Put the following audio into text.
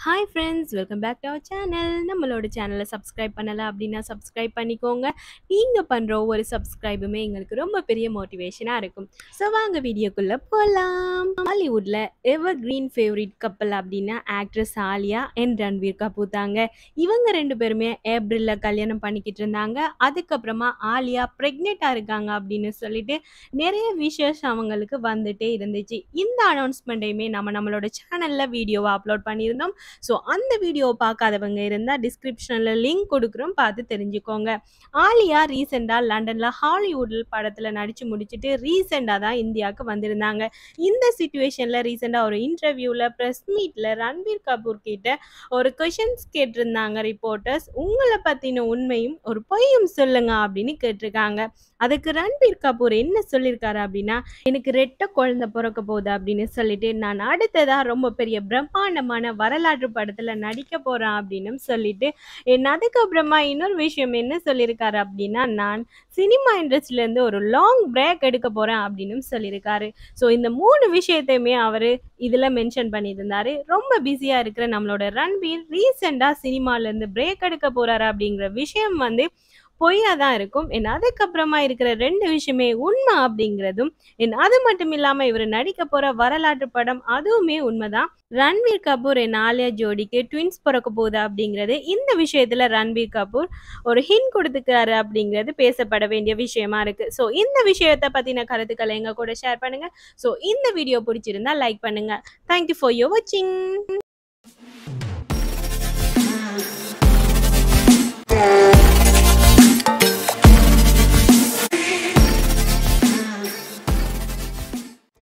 Hi friends, welcome back to our channel. நம்மளோட சேனலை subscribe பண்ணல அப்படின்னா சப்ஸ்கிரைப் பண்ணிக்கோங்க. நீங்கள் பண்ணுற ஒவ்வொரு சப்ஸ்கிரைபுமே எங்களுக்கு ரொம்ப பெரிய மோட்டிவேஷனாக இருக்கும். ஸோ வாங்க வீடியோக்குள்ளே போகலாம். ஹாலிவுட்டில் எவர் கிரீன் ஃபேவரட் கப்பல் அப்படின்னா ஆக்ட்ரஸ் ஆலியா அண்ட் ரன்வீர் கபூர் தாங்க. இவங்க ரெண்டு பேருமே ஏப்ரலில் கல்யாணம் பண்ணிக்கிட்டு இருந்தாங்க. அதுக்கப்புறமா ஆலியா ப்ரெக்னெண்ட்டாக இருக்காங்க அப்படின்னு சொல்லிட்டு நிறைய விஷஸ் அவங்களுக்கு வந்துட்டே இருந்துச்சு. இந்த அனௌன்ஸ்மெண்ட்டையுமே நம்மளோட சேனலில் வீடியோவை அப்லோட் பண்ணியிருந்தோம். ஸோ அந்த வீடியோவை பார்க்காதவங்க இருந்தால் டிஸ்கிரிப்ஷனில் லிங்க் கொடுக்குறோம், பார்த்து தெரிஞ்சுக்கோங்க. ஆலியா ரீசெண்டாக லண்டனில் ஹாலிவுட்டில் படத்தில் நடித்து முடிச்சுட்டு ரீசெண்டாக தான் இந்தியாவுக்கு வந்திருந்தாங்க. இந்த சுச்சுவேஷனில் ரீசெண்டாக ஒரு இன்டர்வியூவில் ப்ரெஸ் மீட்டில் ரன்வீர் கபூர் கிட்ட ஒரு கொஷின்ஸ் கேட்டிருந்தாங்க ரிப்போர்ட்டர்ஸ். உங்களை பற்றின உண்மையும் ஒரு பொய்யும் சொல்லுங்க அப்படின்னு கேட்டிருக்காங்க. அதுக்கு ரன்வீர் கபூர் என்ன சொல்லியிருக்காரு அப்படின்னா, எனக்கு ரெட்டை குழந்தை பிறக்க போகுது அப்படின்னு சொல்லிட்டு நான் அடுத்ததாக ரொம்ப பெரிய பிரம்மாண்டமான வரலாற்று படத்துல நடிக்க போறேன் அப்படின்னு சொல்லிட்டு அதுக்கப்புறமா இன்னொரு விஷயம் என்ன சொல்லியிருக்காரு அப்படின்னா, நான் சினிமா இண்டஸ்ட்ரியில இருந்து ஒரு லாங் பிரேக் எடுக்க போறேன் அப்படின்னு சொல்லியிருக்காரு. ஸோ இந்த 3 விஷயத்தையுமே அவரு இதுல மென்ஷன் பண்ணியிருந்தாரு. ரொம்ப பிஸியா இருக்கிற நம்மளோட ரன்வீர் ரீசெண்டா சினிமால இருந்து பிரேக் எடுக்க போறாரு அப்படிங்கிற விஷயம் பொய்யா தான் இருக்கும். அதுக்கப்புறமா இருக்கிற 2 விஷயமே உண்மை அப்படிங்கிறதும், அது மட்டும் இல்லாம இவர் நடிக்க போற வரலாற்று படம் அதுவுமே உண்மைதான். ரன்வீர் கபூர் ஆலியா ஜோடிக்கு ட்வின்ஸ் பிறக்க போகுது அப்படிங்கிறது இந்த விஷயத்துல ரன்வீர் கபூர் ஒரு ஹிண்ட் கொடுத்துக்கிறாரு அப்படிங்கிறது பேசப்பட வேண்டிய விஷயமா இருக்கு. ஸோ இந்த விஷயத்தை பத்தின கருத்துக்களை எங்க கூட ஷேர் பண்ணுங்க. ஸோ இந்த வீடியோ பிடிச்சிருந்தா லைக் பண்ணுங்க. தேங்க்யூ ஃபார் யோர் வாட்சிங்.